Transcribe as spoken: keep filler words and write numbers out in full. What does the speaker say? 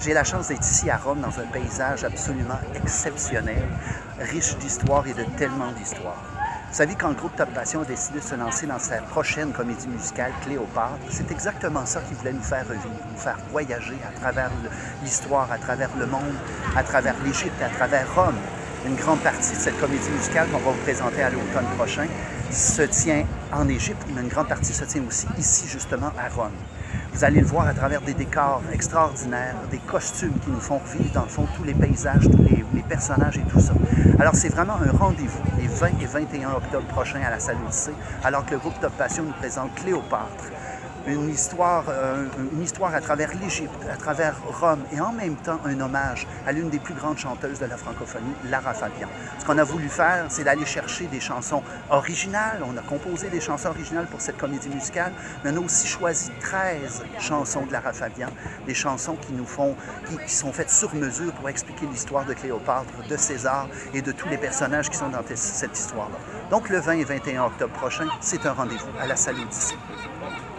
J'ai la chance d'être ici à Rome dans un paysage absolument exceptionnel, riche d'histoire et de tellement d'histoire. Vous savez, quand le groupe Top Passion a décidé de se lancer dans sa prochaine comédie musicale, Cléopâtre, c'est exactement ça qu'il voulait nous faire revivre, nous faire voyager à travers l'histoire, à travers le monde, à travers l'Égypte, à travers Rome. Une grande partie de cette comédie musicale qu'on va vous présenter à l'automne prochain se tient en Égypte, mais une grande partie se tient aussi ici, justement, à Rome. Vous allez le voir à travers des décors extraordinaires, des costumes qui nous font revivre, dans le fond, tous les paysages, tous les, les personnages et tout ça. Alors, c'est vraiment un rendez-vous les vingt et vingt et un octobre prochains à la salle Odyssée, alors que le groupe Top Passion nous présente Cléopâtre. Une histoire, euh, une histoire à travers l'Égypte, à travers Rome, et en même temps un hommage à l'une des plus grandes chanteuses de la francophonie, Lara Fabian. Ce qu'on a voulu faire, c'est d'aller chercher des chansons originales. On a composé des chansons originales pour cette comédie musicale, mais on a aussi choisi treize chansons de Lara Fabian, des chansons qui nous font, qui, qui sont faites sur mesure pour expliquer l'histoire de Cléopâtre, de César et de tous les personnages qui sont dans cette histoire-là. Donc le vingt et vingt et un octobre prochain, c'est un rendez-vous à la salle Odyssée.